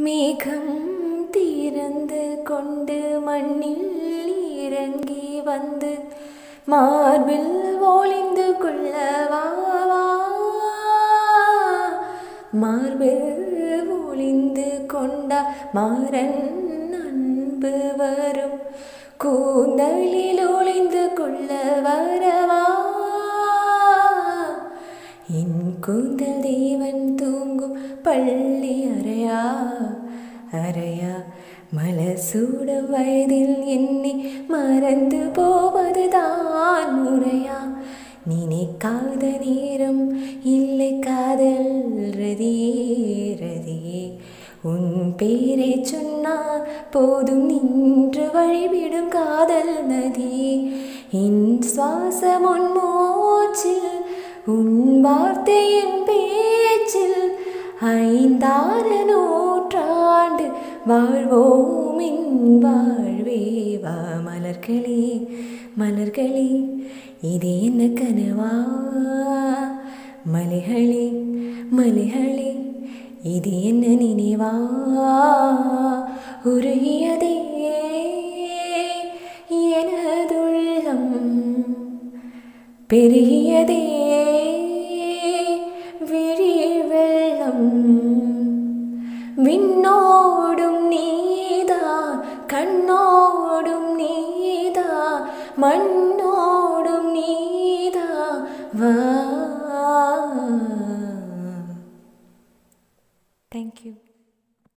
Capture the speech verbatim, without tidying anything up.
மேகம் திறந்து கொண்டு மண்ணில் இறங்கி வந்து மார்பில் ஒளிந்து கொள்ளவா மார்பில் ஒளிந்து கொண்ட மாறன் அன்பு வரும் கூந்தலில் ஒளிந்து கொள்ள வரவா என் கூந்தல் தேவன் தூங்கும் பள்ளி அறையா அறையா மலர் சூடும் வயதில் என்னை மறந்து போவதுதான் முறையா நினைக்காத நேரம் இல்லை காதல் ரதியே ரதியே உன் பேரை சொன்னால் போதும் நின்று வழிவிடும் காதல் நதியே என் சுவாசம் உன் மூச்சில் உன் வார்த்தையின் பேச்சில் ஐந்தாறு நூற்றாண்டு வாழ்வோம் என் வாழ்வே வா மலர்களே மலர்களே இது என்ன கனவா மலைகளே மலைகளே இது என்ன நினைவா உருகியதே எனதுள்ளம் பெருகியதே விழி வெள்ளம் விண்ணோடும் நீதான் கண்ணோடும் நீதான் மண்ணோடும் நீதான் வா